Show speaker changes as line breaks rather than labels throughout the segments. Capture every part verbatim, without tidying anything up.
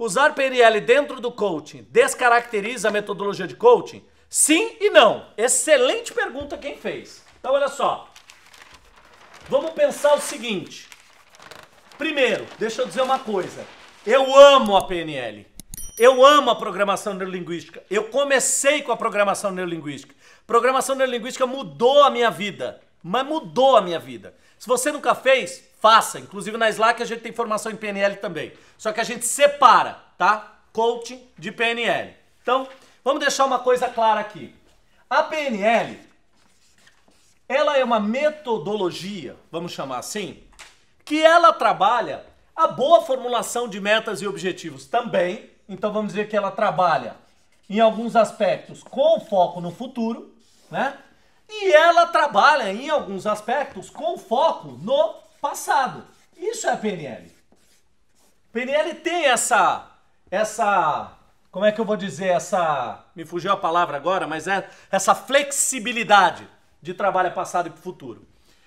usar P N L dentro do coaching descaracteriza a metodologia de coaching? Sim e não. Excelente pergunta quem fez. Então, olha só. Vamos pensar o seguinte. Primeiro, deixa eu dizer uma coisa. Eu amo a P N L. Eu amo a programação neurolinguística. Eu comecei com a programação neurolinguística. Programação neurolinguística mudou a minha vida. Mas mudou a minha vida. Se você nunca fez, faça. Inclusive na Slack a gente tem formação em P N L também. Só que a gente separa, tá? Coaching de P N L. Então, vamos deixar uma coisa clara aqui. A P N L, ela é uma metodologia, vamos chamar assim, que ela trabalha a boa formulação de metas e objetivos também. Então vamos dizer que ela trabalha em alguns aspectos com foco no futuro, né? E ela trabalha em alguns aspectos com foco no passado. Isso é a P N L. P N L tem essa, essa, como é que eu vou dizer, essa, me fugiu a palavra agora, mas é essa flexibilidade de trabalho passado e futuro.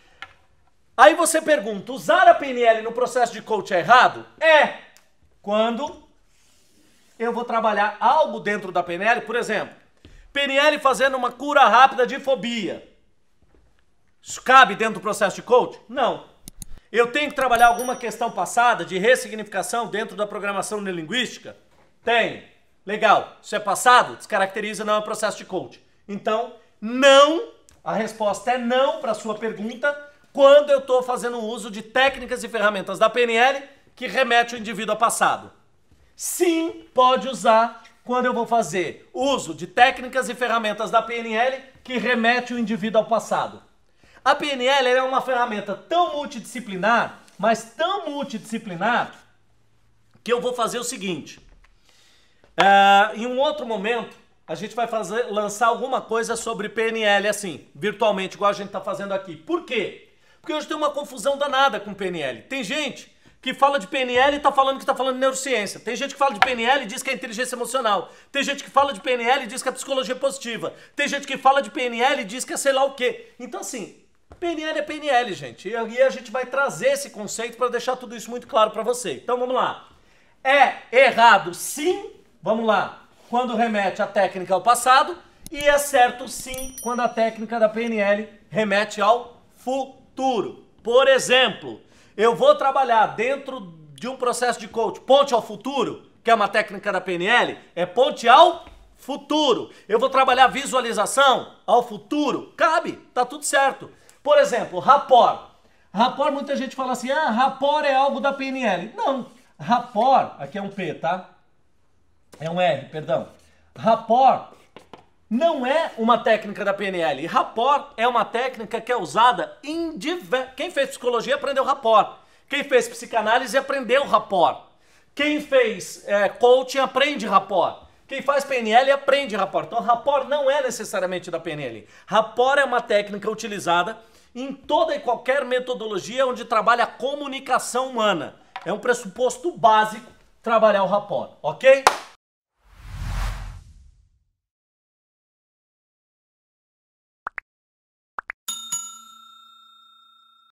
Aí você pergunta, usar a P N L no processo de coaching é errado? É, quando eu vou trabalhar algo dentro da P N L, por exemplo, P N L fazendo uma cura rápida de fobia. Isso cabe dentro do processo de coaching? Não. Eu tenho que trabalhar alguma questão passada de ressignificação dentro da programação neurolinguística? Tenho. Legal. Isso é passado? Descaracteriza, não é processo de coaching. Então, não. A resposta é não para a sua pergunta quando eu estou fazendo uso de técnicas e ferramentas da P N L que remete o indivíduo ao passado. Sim, pode usar quando eu vou fazer uso de técnicas e ferramentas da P N L que remete o indivíduo ao passado. A P N L é uma ferramenta tão multidisciplinar, mas tão multidisciplinar, que eu vou fazer o seguinte. Uh, em um outro momento, a gente vai fazer, lançar alguma coisa sobre P N L assim, virtualmente, igual a gente está fazendo aqui. Por quê? Porque hoje tem uma confusão danada com P N L. Tem gente que fala de P N L e está falando que está falando de neurociência. Tem gente que fala de P N L e diz que é inteligência emocional. Tem gente que fala de P N L e diz que é psicologia positiva. Tem gente que fala de P N L e diz que é sei lá o quê. Então assim, P N L é P N L, gente. E aí a gente vai trazer esse conceito para deixar tudo isso muito claro para você. Então vamos lá. É errado sim, vamos lá, quando remete a técnica ao passado, e é certo sim quando a técnica da P N L remete ao futuro. Por exemplo, eu vou trabalhar dentro de um processo de coach, ponte ao futuro, que é uma técnica da P N L, é ponte ao futuro. Eu vou trabalhar visualização ao futuro, cabe, tá tudo certo. Por exemplo, rapport. Rapport, muita gente fala assim, ah, rapport é algo da P N L. Não, rapport, aqui é um P, tá? É um R, perdão. Rapport não é uma técnica da P N L. Rapport é uma técnica que é usada em diversos... Quem fez psicologia aprendeu rapport. Quem fez psicanálise aprendeu rapport. Quem fez é, coaching aprende rapport. Quem faz P N L aprende rapport. Então, rapport não é necessariamente da P N L. Rapport é uma técnica utilizada em toda e qualquer metodologia onde trabalha a comunicação humana. É um pressuposto básico trabalhar o rapport, ok?